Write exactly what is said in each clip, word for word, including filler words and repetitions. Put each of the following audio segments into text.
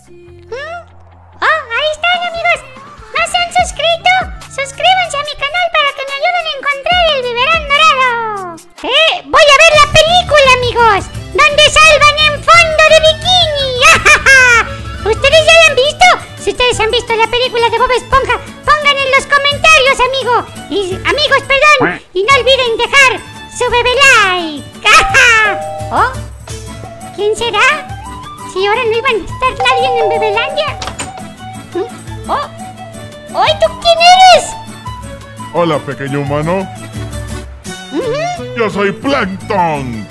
¿Mm? Oh, ahí están, amigos. ¿No se han suscrito? Suscríbanse a mi canal para que me ayuden a encontrar el biberón dorado. Eh, voy a ver la película, amigos, donde salvan en fondo de bikini. ¿Ustedes ya la han visto? Si ustedes han visto la película de Bob Esponja, pongan en los comentarios, amigo. Y, amigos, perdón. Y no olviden dejar su bebé like. ¿Oh? ¿Quién será? Si ahora no iban a estar nadie en Bebelandia. ¿Oh? ¡Ay, tú quién eres! Hola, pequeño humano. Uh-huh. Yo soy Plankton.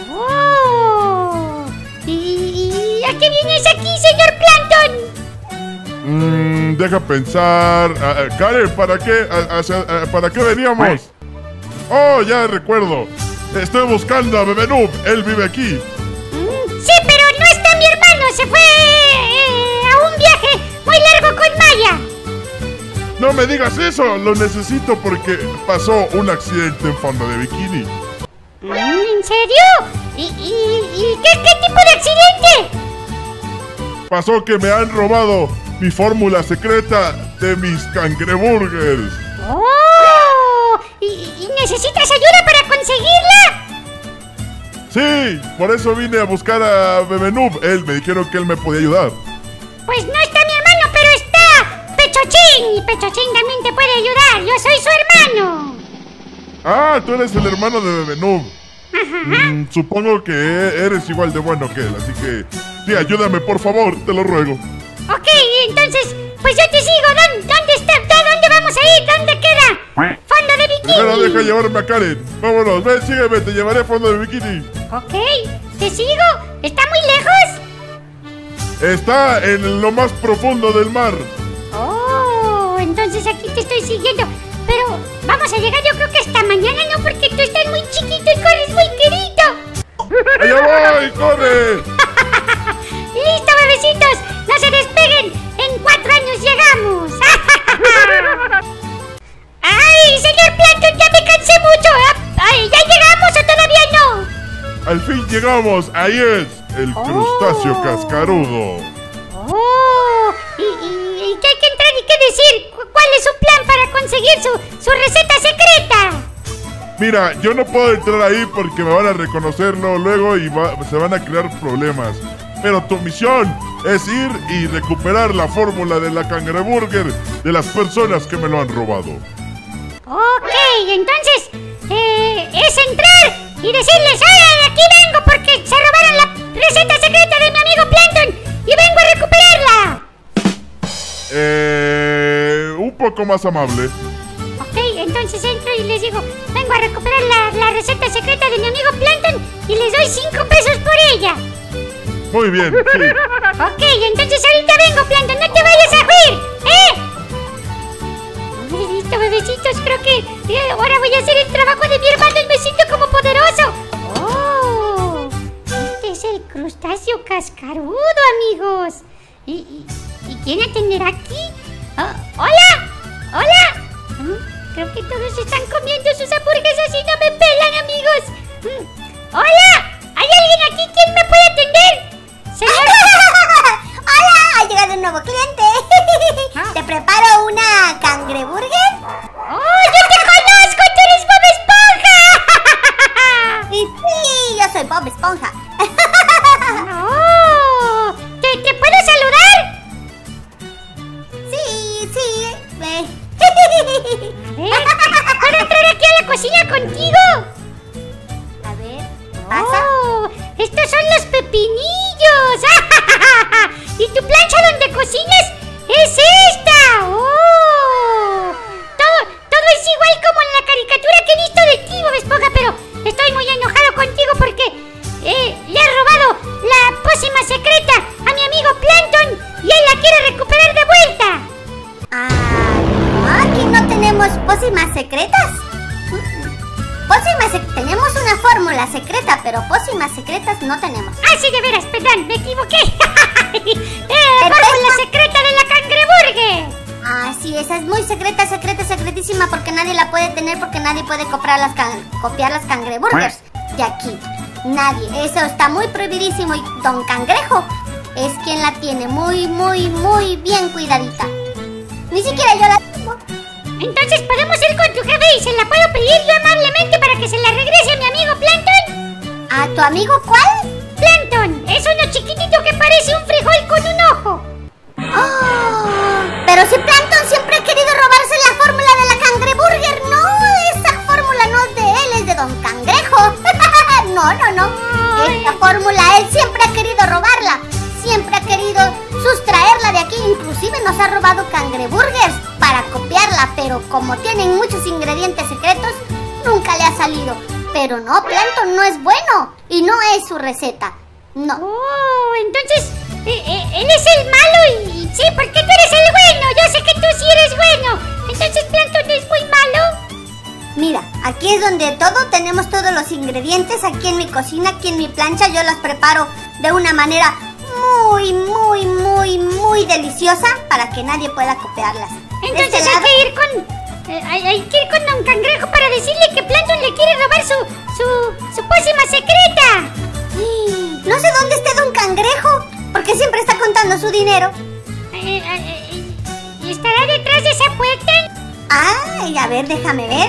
Oh. ¿Y a qué vienes aquí, señor Plankton? Mmm, deja pensar. Uh, Karen, ¿para qué? Uh, uh, ¿Para qué veníamos? Oh, ya recuerdo. Estoy buscando a Bebe Noob. Él vive aquí. Mm, sí, pero no está mi hermano. Se fue eh, a un viaje muy largo con Maya. No me digas eso. Lo necesito porque pasó un accidente en fondo de bikini. ¿En serio? ¿Y, y, y qué, qué tipo de accidente? Pasó que me han robado mi fórmula secreta de mis cangreburgers. ¡Oh! ¿Y, y necesitas ayuda para conseguirla? Sí, por eso vine a buscar a Bebe Noob. Él me dijeron que él me podía ayudar. Pues no está mi hermano, pero está Pechochín. Y Pechochín también te puede ayudar. Yo soy su hermano. Ah, tú eres el hermano de Bebe Noob. Mm, supongo que eres igual de bueno que él, así que sí, ayúdame por favor, te lo ruego. Ok, entonces, pues yo te sigo. ¿Dónde, dónde está? ¿Dónde vamos a ir? ¿Dónde queda? Fondo de bikini. Primero deja llevarme a Karen. Vámonos, ven, sígueme, te llevaré a fondo de bikini. Ok, ¿te sigo? ¿Está muy lejos? Está en lo más profundo del mar. Oh, entonces aquí te estoy siguiendo. Pero vamos a llegar, yo creo que hasta mañana, ¿no? Porque tú estás muy chiquito y corres muy querido. ¡Allá voy! ¡Corre! ¡Listo, bebecitos! ¡No se despeguen! ¡En cuatro años llegamos! ¡Ay, señor Plankton! ¡Ya me cansé mucho! Ay, ¿ya llegamos o todavía no? Al fin llegamos. Ahí es el oh. crustáceo cascarudo. ¡Oh! ¿Y, y, y qué hay que entrar y qué decir? ¿Cuál es su plan para conseguir su, su receta secreta? Mira, yo no puedo entrar ahí porque me van a reconocerlo luego y va, se van a crear problemas. Pero tu misión es ir y recuperar la fórmula de la cangreburger de las personas que me lo han robado. Ok, entonces eh, es entrar y decirles: ¡hola, aquí vengo porque se robaron la receta secreta de mi amigo Plankton y vengo a recuperarla! Eh, un poco más amable. Ok, entonces entro y les digo: vengo a recuperar la, la receta secreta de mi amigo Plankton y les doy cinco pesos por ella. Muy bien, sí. Ok, entonces ahorita vengo, Plankton, no te vayas a huir, ¿eh? Listo, bebecitos, creo que eh, ahora voy a hacer el trabajo de mi hermano y me siento como poderoso. Oh, este es el crustáceo cascarudo, amigos. ¿Y, y, ¿y quién atenderá aquí? Oh, ¡hola! ¡Hola! ¿Mm? Creo que todos están comiendo sus hamburguesas y no me pelan, amigos. ¿Mm? ¡Hola! ¿Hay alguien aquí? ¿Quién me puede atender? Señor... ¡Hola! Ha llegado un nuevo cliente. ¿Ah? ¿Te preparo una cangreburger? ¡Oh, yo te conozco! ¡Tú eres Bob Esponja! Y sí, yo soy Bob Esponja. ¡Oh! ¿Te, ¿Te puedo saludar? Sí, sí. Eh. ¿Puedo entrar aquí a la cocina contigo? A ver, pasa. ¡Oh! ¡Estos son los pepinillos! ¿Y tu plancha donde cocinas es esta? ¡Oh! Todo, todo es igual como en la caricatura que he visto de ti, Bob Esponja, pero estoy muy enojado contigo porque eh, le he robado la pócima secreta a mi amigo Plankton y él la quiere recuperar de vuelta. Ah, aquí no tenemos pócimas secretas. Pócimas sec- tenemos una fórmula secreta, pero pócimas secretas no tenemos. Ah, sí, de veras, perdón, me equivoqué. eh, fórmula secreta de la cangreburger. Ah, sí, esa es muy secreta, secreta, secretísima, porque nadie la puede tener, porque nadie puede copiar las, can- copiar las cangreburgers de aquí. Nadie, eso está muy prohibidísimo. Y Don Cangrejo es quien la tiene muy, muy, muy bien cuidadita. Ni siquiera yo la tengo. Entonces podemos ir con tu jefe y se la puedo pedir yo amablemente para que se la regrese a mi amigo Plankton. ¿A tu amigo cuál? Plankton, es uno chiquitito que parece un frijol con un ojo. Oh, pero si Plankton siempre ha querido robarse la fórmula de la cangreburger. No, esa fórmula no es de él, es de Don Cangrejo. No, no, no. Esta fórmula él siempre ha querido robarla. Siempre ha querido sustraerla de aquí. Inclusive nos ha robado cangreburgers para copiarla. Pero como tienen muchos ingredientes secretos, nunca le ha salido. Pero no, Plankton no es bueno. Y no es su receta. No. Oh, entonces eh, eh, él es el malo y, y sí, porque tú eres el bueno. Yo sé que tú sí eres bueno. Entonces Plankton es muy malo. Mira, aquí es donde todo, tenemos todos los ingredientes. Aquí en mi cocina, aquí en mi plancha, yo las preparo de una manera muy, muy, muy, muy deliciosa para que nadie pueda copiarlas. Entonces este hay lado... que ir con eh, hay, hay que ir con Don Cangrejo para decirle que Plankton le quiere robar su, su, su pócima secreta. No sé dónde esté Don Cangrejo, porque siempre está contando su dinero. Eh, eh, eh, ¿Y estará detrás de esa puerta? Ay, a ver, déjame ver.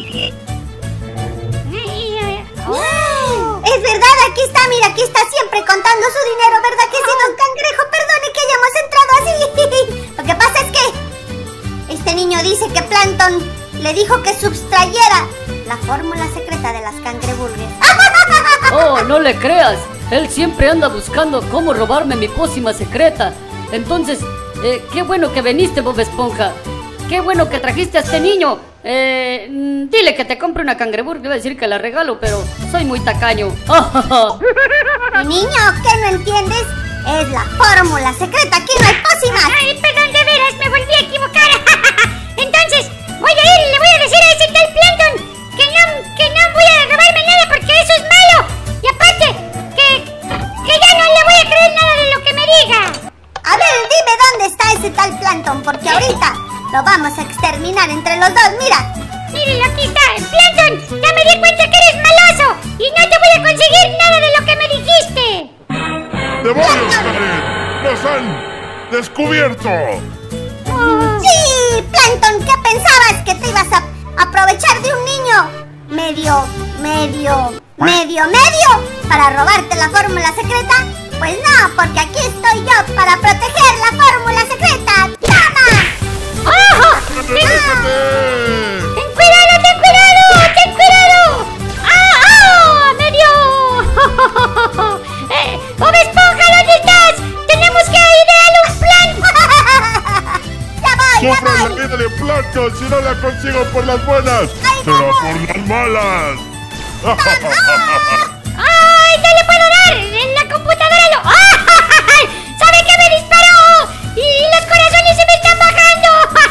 Oh. Es verdad, aquí está, mira, aquí está siempre contando su dinero, ¿verdad que sí, Don Cangrejo? Perdone que hayamos entrado así. Lo que pasa es que este niño dice que Plankton le dijo que sustrayera la fórmula secreta de las cangreburgers. Oh, no le creas. Él siempre anda buscando cómo robarme mi pócima secreta. Entonces, eh, qué bueno que viniste, Bob Esponja. Qué bueno que trajiste a este niño. Eh, dile que te compre una cangreburger. Iba a decir que la regalo, pero soy muy tacaño. Mi niño, ¿qué no entiendes? Es la fórmula secreta. Aquí no hay pócimas. Ay, perdón, de veras, me volví a equivocar. Entonces, voy a ir y le voy a decir a ese tal Plankton que no, que no voy a robarme nada porque eso es malo. Y aparte, que, que ya no le voy a creer nada de lo que me diga. A ver, dime dónde está ese tal Plankton, porque ahorita lo vamos a exterminar entre los dos, mira. Mírenlo, aquí está, Plankton, ya me di cuenta que eres maloso y no te voy a conseguir nada de lo que me dijiste. ¡Demonios, Karen! ¡Nos han descubierto! Oh. Sí, Plankton, ¿qué pensabas? ¿Que te ibas a aprovechar de un niño medio, medio, medio, medio para robarte la fórmula secreta? Pues no, porque aquí estoy yo para proteger la fórmula secreta. ¡Toma! ¡Oh! ¡Déjate! ¡Ten cuidado, ten cuidado! ¡Ten cuidado! ¡Ah! ¡Ah! ¡Me dio! eh, ¡Bob Esponja, ¿dónde estás? ¡Tenemos que idear un plan! ¡Ya voy, ya ¡Sufre la voy! vida de Plankton si no la consigo por las buenas! ¡Pero por las malas! ¡Ay! ¡No le puedo dar! ¡En la computadora lo... ¡Ay! ¿Sabe que me disparó? ¡Y los corazones se me están bajando!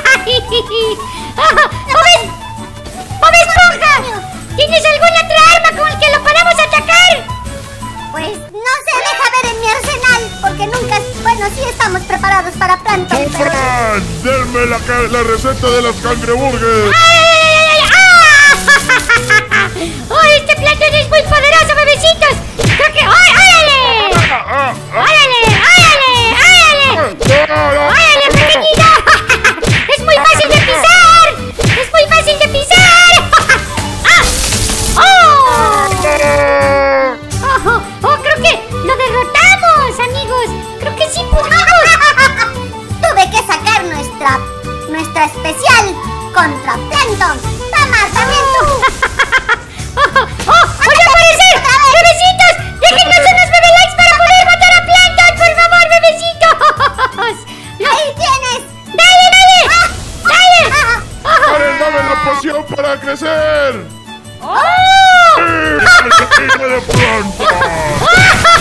¡Bob, Bob Esponja! ¿Tienes alguna otra arma con la que lo podamos atacar? Pues no sé, deja ver en mi arsenal, porque nunca... Bueno, sí estamos preparados para Plankton, pero... ¡Sufran! ¡Denme la, ca- la receta de las cangreburgers! ¡Ay! ¡Ah! ¡Oh, este Plankton es muy poderoso, bebecitos! ¡Creo que... ¡Ay, órale! ¡Ah, ah, ah! ¡Órale, órale, órale! ¡Órale, pequeñito! ¡Es muy fácil de pisar! ¡Es muy fácil de pisar! ¡Ah! ¡Oh! ¡Oh! ¡Oh! Creo que lo derrotamos, amigos. Creo que sí pudimos. Tuve que sacar nuestra... nuestra especial contra Plankton. ¡Toma, también tú! ¡Oh! ¡Oh! ¡Voy a aparecer! ¡Bebecitos! ¡Déjenos unos bebé likes para poder matar a Plankton! ¡Por favor, bebecitos! ¡Ahí tienes! ¡Dale, dale! ¡Dale! ¡Karen, dame la poción para crecer! ¡Oh! ¡Sí! ¡El camino de Plankton! ¡Oh!